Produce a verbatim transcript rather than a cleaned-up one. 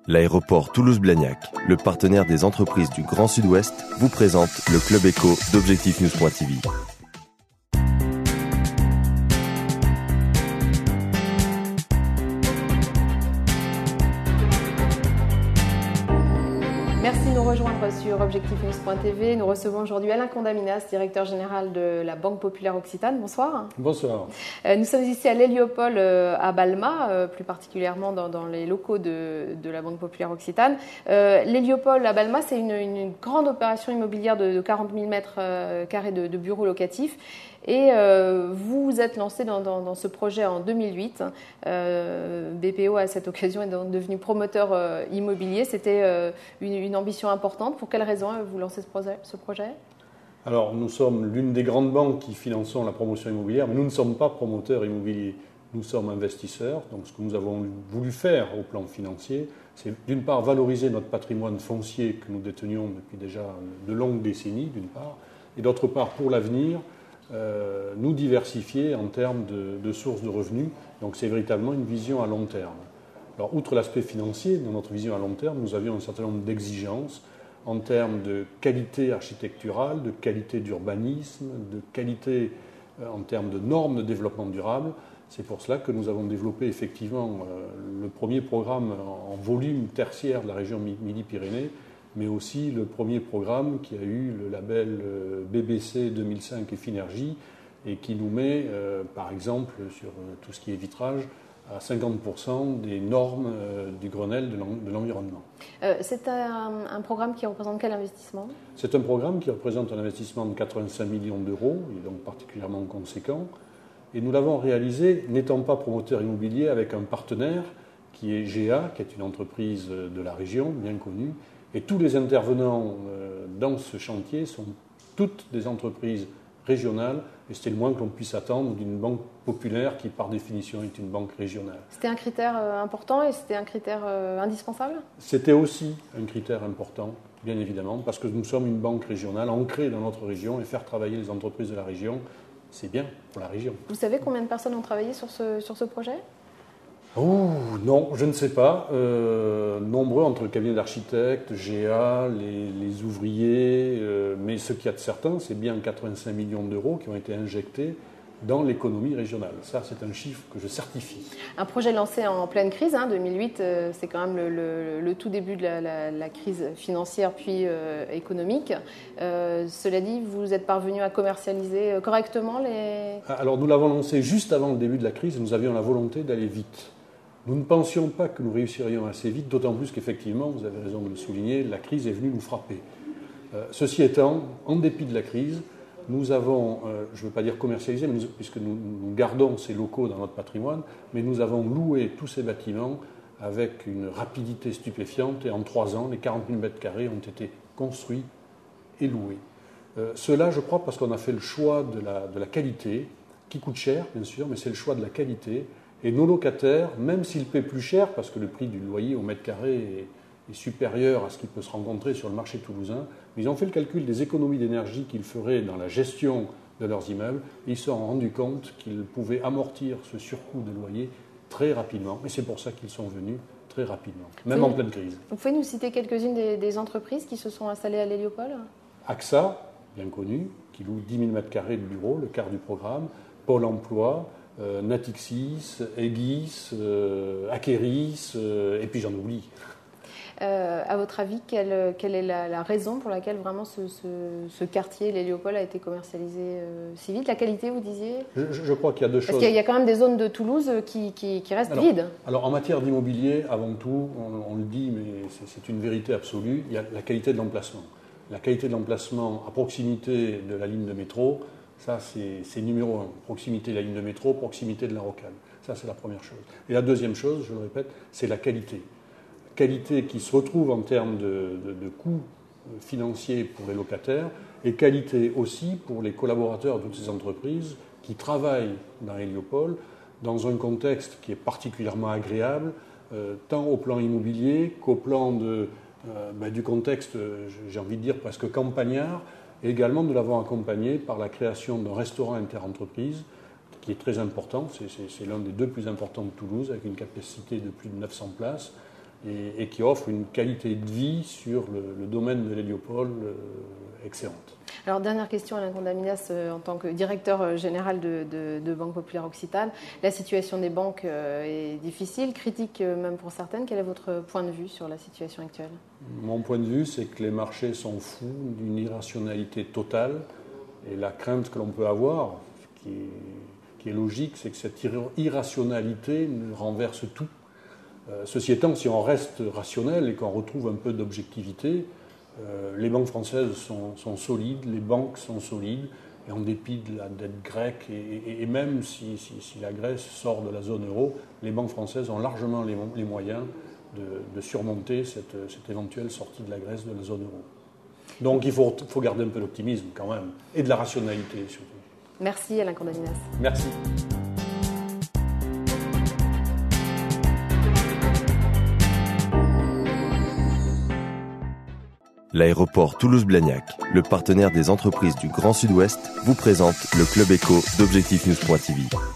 L'aéroport Toulouse-Blagnac, le partenaire des entreprises du Grand Sud-Ouest, vous présente le Club Éco d'Objectif News point T V. Merci de nous rejoindre sur Objectif News point T V. Nous recevons aujourd'hui Alain Condaminas, directeur général de la Banque Populaire Occitane. Bonsoir. Bonsoir. Nous sommes ici à l'Héliopole à Balma, plus particulièrement dans, dans les locaux de, de la Banque Populaire Occitane. Euh, L'Héliopole à Balma, c'est une, une grande opération immobilière de, de quarante mille mètres carrés de, de bureaux locatifs. Et euh, vous vous êtes lancé dans, dans, dans ce projet en deux mille huit. Euh, B P O, à cette occasion, est donc devenu promoteur euh, immobilier. C'était euh, une, une ambition importante. Pour quelles raisons vous lancez ce projet, ce projet ? Alors, nous sommes l'une des grandes banques qui finançons la promotion immobilière, mais nous ne sommes pas promoteurs immobiliers. Nous sommes investisseurs. Donc, ce que nous avons voulu faire au plan financier, c'est d'une part valoriser notre patrimoine foncier que nous détenions depuis déjà de longues décennies, d'une part, et d'autre part, pour l'avenir, Euh, nous diversifier en termes de, de sources de revenus. Donc c'est véritablement une vision à long terme. Alors outre l'aspect financier, dans notre vision à long terme, nous avions un certain nombre d'exigences en termes de qualité architecturale, de qualité d'urbanisme, de qualité euh, en termes de normes de développement durable. C'est pour cela que nous avons développé effectivement euh, le premier programme en volume tertiaire de la région Midi-Pyrénées, mais aussi le premier programme qui a eu le label B B C deux mille cinq et Finergie et qui nous met, euh, par exemple, sur euh, tout ce qui est vitrage, à cinquante pour cent des normes euh, du Grenelle de l'environnement. Euh, c'est un, un programme qui représente quel investissement ? C'est un programme qui représente un investissement de quatre-vingt-cinq millions d'euros, et donc particulièrement conséquent. Et nous l'avons réalisé, n'étant pas promoteur immobilier, avec un partenaire qui est G A, qui est une entreprise de la région, bien connue. Et tous les intervenants dans ce chantier sont toutes des entreprises régionales, et c'était le moins que l'on puisse attendre d'une banque populaire qui, par définition, est une banque régionale. C'était un critère important et c'était un critère indispensable ? C'était aussi un critère important, bien évidemment, parce que nous sommes une banque régionale ancrée dans notre région, et faire travailler les entreprises de la région, c'est bien pour la région. Vous savez combien de personnes ont travaillé sur ce, sur ce projet ? Oh, non, je ne sais pas. Euh, nombreux entre le cabinet d'architectes, G A, les, les ouvriers, euh, mais ce qu'il y a de certain, c'est bien quatre-vingt-cinq millions d'euros qui ont été injectés dans l'économie régionale. Ça, c'est un chiffre que je certifie. Un projet lancé en pleine crise, hein, deux mille huit, euh, c'est quand même le, le, le tout début de la, la, la crise financière puis euh, économique. Euh, cela dit, vous êtes parvenu à commercialiser correctement les... Alors, nous l'avons lancé juste avant le début de la crise et nous avions la volonté d'aller vite. Nous ne pensions pas que nous réussirions assez vite, d'autant plus qu'effectivement, vous avez raison de le souligner, la crise est venue nous frapper. Euh, ceci étant, en dépit de la crise, nous avons, euh, je ne veux pas dire commercialisé, mais nous, puisque nous, nous gardons ces locaux dans notre patrimoine, mais nous avons loué tous ces bâtiments avec une rapidité stupéfiante et en trois ans, les quarante mille mètres carrés ont été construits et loués. Euh, cela, je crois, parce qu'on a fait le choix de la, de la qualité, qui coûte cher, bien sûr, mais c'est le choix de la qualité. Et nos locataires, même s'ils paient plus cher, parce que le prix du loyer au mètre carré est, est supérieur à ce qui peut se rencontrer sur le marché toulousain, ils ont fait le calcul des économies d'énergie qu'ils feraient dans la gestion de leurs immeubles, et ils se sont rendus compte qu'ils pouvaient amortir ce surcoût de loyer très rapidement. Et c'est pour ça qu'ils sont venus très rapidement, même en pleine crise. Vous pouvez nous citer quelques-unes des, des entreprises qui se sont installées à l'Héliopole ? A X A, bien connu, qui loue dix mille mètres carrés de bureaux, le quart du programme, Pôle emploi, Euh, Natixis, Egis, euh, Akeris, euh, et puis j'en oublie. Euh, à votre avis, quelle, quelle est la, la raison pour laquelle vraiment ce, ce, ce quartier, l'Héliopole, a été commercialisé euh, si vite ? La qualité, vous disiez ? je, je crois qu'il y a deux Parce choses. Parce qu'il y a quand même des zones de Toulouse qui, qui, qui restent alors, vides. Alors en matière d'immobilier, avant tout, on, on le dit, mais c'est, c'est une vérité absolue, il y a la qualité de l'emplacement. La qualité de l'emplacement à proximité de la ligne de métro, ça, c'est, c'est numéro un. Proximité de la ligne de métro, proximité de la rocade. Ça, c'est la première chose. Et la deuxième chose, je le répète, c'est la qualité. Qualité qui se retrouve en termes de, de, de coûts financiers pour les locataires et qualité aussi pour les collaborateurs de toutes ces entreprises qui travaillent dans Héliopole dans un contexte qui est particulièrement agréable, euh, tant au plan immobilier qu'au plan de, euh, ben, du contexte, j'ai envie de dire, presque campagnard. Et également, nous l'avons accompagné par la création d'un restaurant inter-entreprise qui est très important. C'est, c'est, c'est l'un des deux plus importants de Toulouse, avec une capacité de plus de neuf cents places. et, et qui offre une qualité de vie sur le, le domaine de l'héliopole euh, excellente. Alors, dernière question, Alain Condaminas, euh, en tant que directeur général de, de, de Banque Populaire Occitane. La situation des banques euh, est difficile, critique euh, même pour certaines. Quel est votre point de vue sur la situation actuelle ? Mon point de vue, c'est que les marchés sont fous d'une irrationalité totale. Et la crainte que l'on peut avoir, qui est, qui est logique, c'est que cette irrationalité renverse tout. Euh, ceci étant, si on reste rationnel et qu'on retrouve un peu d'objectivité, Euh, les banques françaises sont, sont solides, les banques sont solides, et en dépit de la dette grecque, et, et, et même si, si, si la Grèce sort de la zone euro, les banques françaises ont largement les, les moyens de, de surmonter cette, cette éventuelle sortie de la Grèce de la zone euro. Donc il faut, faut garder un peu d'optimisme quand même, et de la rationalité surtout. Merci Alain Condaminas. Merci. L'aéroport Toulouse-Blagnac, le partenaire des entreprises du Grand Sud-Ouest, vous présente le Club Éco d'Objectif News point T V.